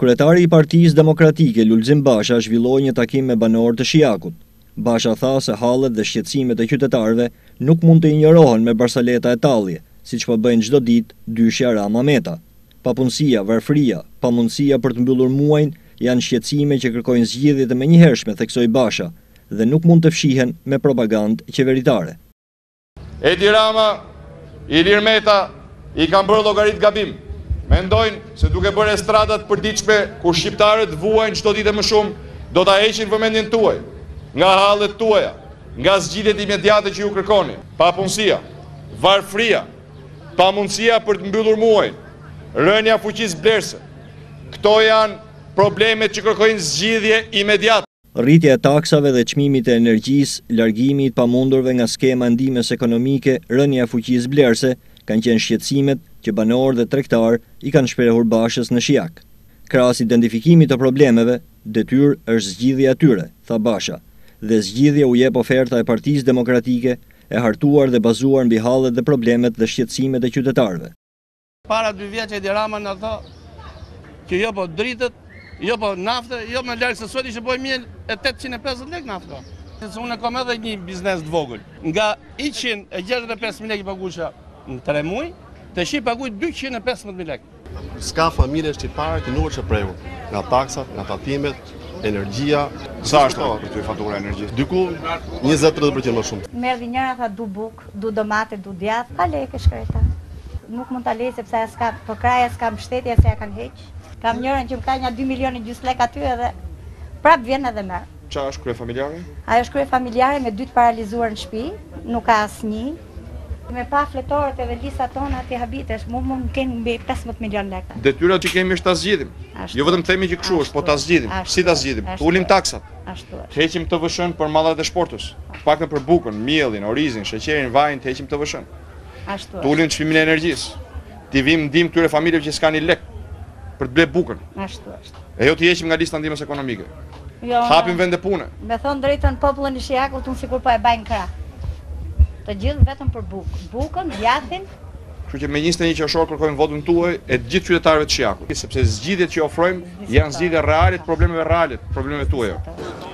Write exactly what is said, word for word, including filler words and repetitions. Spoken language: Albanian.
Kryetari i Partisë Demokratike Lulzim Basha zhvilloi një takim me banorë të Shijakut. Basha tha se hallet dhe shqetësimet e qytetarëve nuk mund të injorohen me barsaleta e tallje, siç po bëjnë çdo ditë dyshja Rama Meta. Papunësia, varfëria, pamundësia për të mbyllur muajin janë shqetësime që kërkojnë zgjidhje të menjëhershme, theksoi Basha, dhe nuk mund të fshihen me propagandë qeveritare. Edi Rama, Ilir Meta i kanë bërë llogarit gabim. Mendojnë se duke bërë estradat përditshme kur shqiptarët vuajnë çdo ditë më shumë, do ta heqin vëmendjen tuaj nga hallet tuaja, nga zgjidhjet imediate që ju kërkoni. Papunësia, varfëria, pamundësia për të mbyllur muajin, rënja fuqisë blerëse. Këto janë problemet që kërkojnë zgjidhje imediate. Rritja e taksave dhe çmimit të energjisë, largimi i pamundurve nga skema ndihmës ekonomike, rënja e fuqisë blerëse kanë qenë shqetësimet që banorë dhe tregtar i kanë shprehur Bashës në Shijak. Krahas identifikimit të problemeve, detyrë është zgjidhja e tyre, tha Basha, dhe zgjidhja u jep oferta e Partisë Demokratike e hartuar dhe bazuar mbi hallet dhe problemet dhe shqetësimet e qytetarëve. Para dy vjeç Edi Rama na tha që jo po dritët, jo po naftë, jo më larg se sot ishte bëj miel e tetëqind e pesëdhjetë lekë nafta. Se unë kam edhe një biznes të vogël. Nga njëqind e gjashtëdhjetë e pesë mijë lekë paguajsha në tre muaj, të shi paguaj dyqind e pesëmbëdhjetë mijë lekë. Ska familje shqiptare që nuk është prehur nga taksat, nga tatimet, energjia. Sa është për ty fatura e energjisë? Diku njëzet deri në tridhjetë përqind më shumë. Merri njëra tha du buk, du domate, du djath, ka lekë shkreta. Nuk mund ta lej sepse s'ka për kraja, s'ka mbështetje se ja kanë heq. Kam njërën që më ka një dy milionë gjysmë lekë aty edhe prap vjen edhe merr. Qa është krye familjare? Ajo është krye familjare me dy të paralizuar në shtëpi, nuk ka asnjë. Me pa fletorët edhe lisat tona ti habitesh, mu mund të kenë mbi pesëmbëdhjetë milionë lekë. Detyra që kemi është ta zgjidhim. Jo vetëm themi që kështu është, po ta zgjidhim. Si ta zgjidhim? Ulim taksat. Ashtu është. Heqim T V S-n për mallat e shportës. Paktën për bukën, miellin, orizin, sheqerin, vajin, të heqim T V S-n. Ashtu është. Të ulim çmimin e energjisë. Ti vim ndim këtyre familjeve që s'kan një lek për të bler bukën. Ashtu është. E jo të heqim nga lista ndihmës ekonomike. Jo. Hapim vende pune. Me thon drejtën popullin e Shijakut unë sikur po e bajnë krah. Të gjithë vetëm për bukë. Bukën, djathin. Kështu që me njëzet e një qershor kërkojmë votën tuaj e të gjithë qytetarëve të Shijakut, sepse zgjidhjet që ofrojmë janë zgjidhje reale të problemeve reale, problemeve tuaja.